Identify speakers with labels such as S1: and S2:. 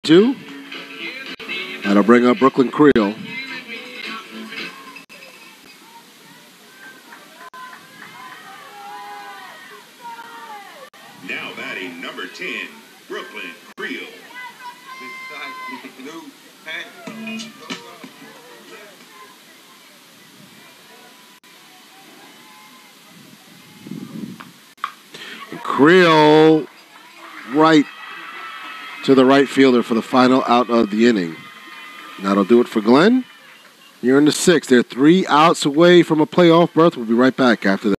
S1: 2. That'll bring up Brooklyn Creole.
S2: Now batting number 10, Brooklyn Creole.
S1: Creole right to the right fielder for the final out of the inning. That'll do it for Glenn. You're in the 6th. They're 3 outs away from a playoff berth. We'll be right back after that.